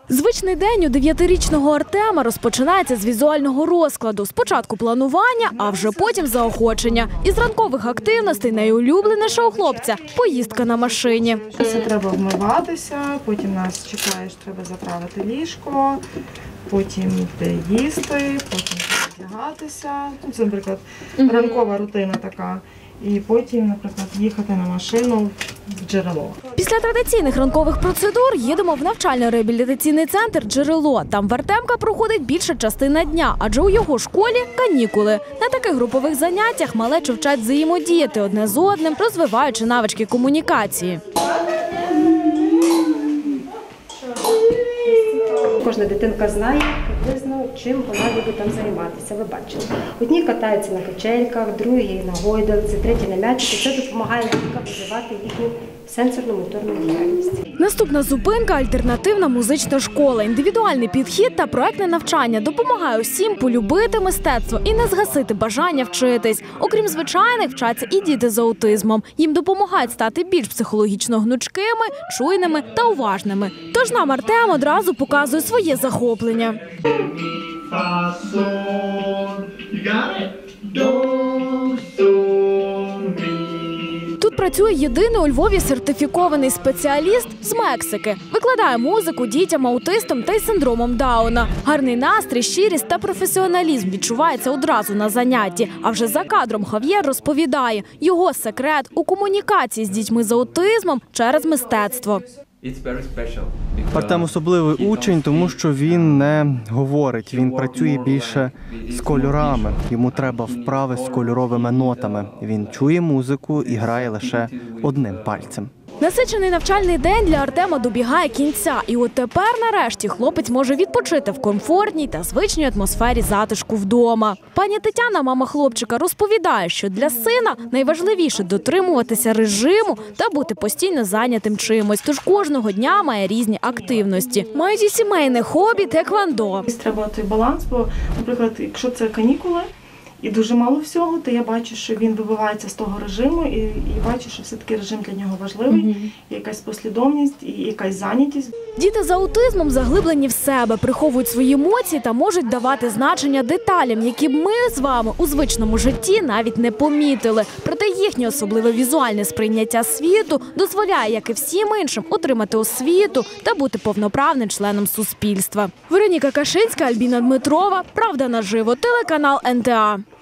Звичний день у 9-річного Артема розпочинається з візуального розкладу. Спочатку планування, а вже потім заохочення. Із ранкових активностей найулюбленіше у хлопця – поїздка на машині. Це треба вмиватися, потім нас чекає, що треба заправити ліжко, потім йти їсти, потім одягатися. Це, наприклад, ранкова рутина така. І потім, наприклад, їхати на машину в Джерело. Після традиційних ранкових процедур їдемо в навчально-реабілітаційний центр «Джерело». Там в Артемка проходить більша частина дня, адже у його школі – канікули. На таких групових заняттях малечу вчать взаємодіяти одне з одним, розвиваючи навички комунікації. Кожна дитинка знає приблизно, чим вона любить там займатися. Ви бачили. Одні катаються на качельках, другі на гойдалці, треті на м'ячику. Це допомагає діткам розвивати їхню сенсорно-моторну діяльність. Наступна зупинка – альтернативна музична школа. Індивідуальний підхід та проектне навчання допомагає усім полюбити мистецтво і не згасити бажання вчитись. Окрім звичайних, вчаться і діти з аутизмом. Їм допомагають стати більш психологічно гнучкими, чуйними та уважними. Тож нам Артем одразу показує своє захоплення. Тут працює єдиний у Львові сертифікований спеціаліст з Мексики. Викладає музику дітям-аутистам та й синдромом Дауна. Гарний настрій, щирість та професіоналізм відчувається одразу на занятті. А вже за кадром Хав'єр розповідає, його секрет у комунікації з дітьми з аутизмом через мистецтво. Артем особливий учень, тому що він не говорить, він працює більше з кольорами. Йому треба вправи з кольоровими нотами. Він чує музику і грає лише одним пальцем. Насичений навчальний день для Артема добігає кінця. І от тепер, нарешті, хлопець може відпочити в комфортній та звичній атмосфері затишку вдома. Пані Тетяна, мама хлопчика, розповідає, що для сина найважливіше дотримуватися режиму та бути постійно зайнятим чимось. Тож кожного дня має різні активності. Мають і сімейне хобі – теквондо. Треба той баланс, бо, наприклад, якщо це канікули, і дуже мало всього, то я бачу, що він вибивається з того режиму і бачу, що все-таки режим для нього важливий, якась послідовність і якась зайнятість. Діти з аутизмом заглиблені в себе, приховують свої емоції та можуть давати значення деталям, які б ми з вами у звичному житті навіть не помітили. Проте їхнє особливе візуальне сприйняття світу дозволяє, як і всім іншим, отримати освіту та бути повноправним членом суспільства. Вероніка Кашинська, Альбіна Дмитрова. Правда наживо. Телеканал НТА.